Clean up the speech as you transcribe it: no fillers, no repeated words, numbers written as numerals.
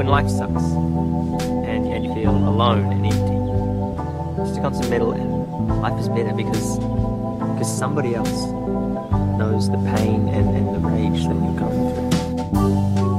when life sucks and you feel alone and empty, stick on some metal and life is better because somebody else knows the pain and the rage that you're going through.